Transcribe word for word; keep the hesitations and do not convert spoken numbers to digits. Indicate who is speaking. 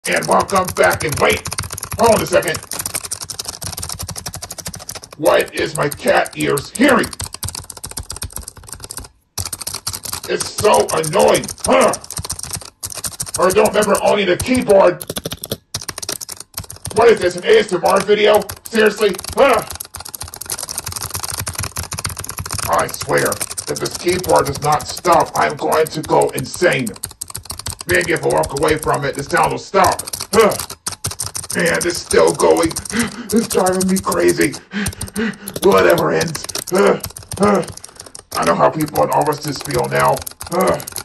Speaker 1: And welcome back. And wait, hold on a second. What is my cat ears hearing? It's so annoying, huh? Or don't remember owning a keyboard. What is this, an A S M R video? Seriously? Huh? I swear, if this keyboard does not stop, I'm going to go insane. Maybe if I walk away from it, the sound will stop. Huh. And it's still going. It's driving me crazy. Whatever ends. Huh. Huh. I know how people in offices feel now. Huh.